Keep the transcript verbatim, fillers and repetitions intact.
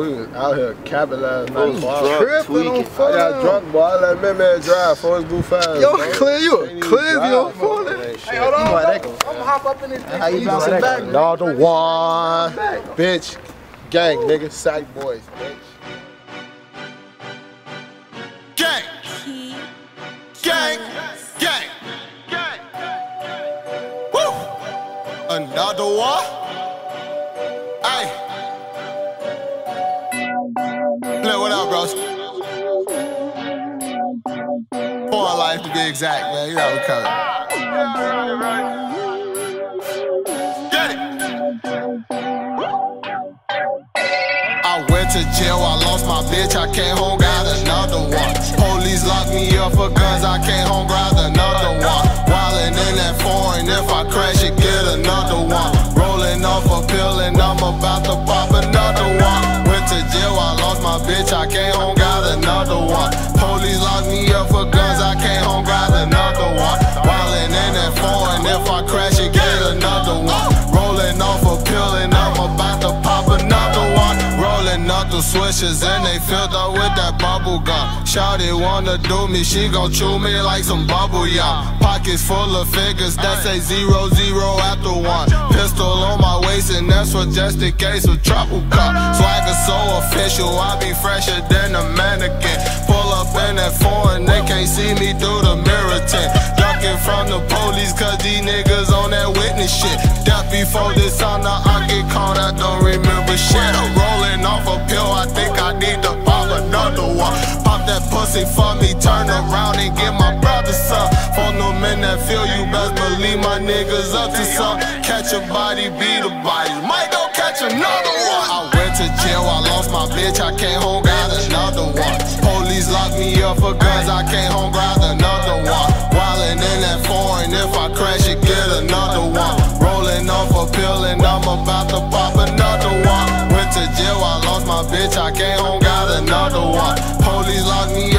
we was out here capping last night. Was Boy, drunk, tripping on phone. I got drunk, boy. I let my man drive before his goof fast. Yo, bro. clear you a clear you phone. Hey, hold on, I'm gonna hop up in this thing. How you bouncing back? No, the one. Bitch. Gang, nigga. Sight boys, bitch. Gang. Gang. Gang. Gang. Woo. Another one. Hey. Play what up, bros? Poor life to be exact, man. You know we coming. Get it. I went to jail, I lost my bitch, I came home, got another one. Police locked me up for guns, I came home, grabbed another one. Wildin' in that foreign, if I crash it, get another one. Rolling off a pill and I'm about to pop another one. Went to jail, I lost my bitch, I came home, got another one. Police locked me up for guns, I came home, grabbed another one. Wildin' in that foreign, if I crash it, get another one. Rolling off a pill and I'm about to pop another one. Rolling up the switches and they filled up with that bubble gum. Shawty wanna do me, she gon' chew me like some bubble yum. Pockets full of figures that say zero zero after one. Pistol on my waist and that's for just in case of trouble come. Swagger so official, I be fresher than a mannequin. Pull up in that foreign, they can't see me through the mirror tint. Ducking from the police cause these niggas on that witness shit. Death before this on the I get caught, I don't remember shit. I'm rolling off a pill, I think I need to pop another one. Pop that pussy for me, turn around and get my brother some. For no men that feel you, best believe my niggas up to some. Catch a body, beat a body, might go catch another one. I went to jail, I lost my bitch, I came home, got another one. Police locked me up for guns, I came home, grabbed another one. Wildin' in that foreign, if I crash it, get another one. Rolling off a pill and I'm about to pop another one. Went to jail, I lost my bitch, I came home, got another one. Police locked me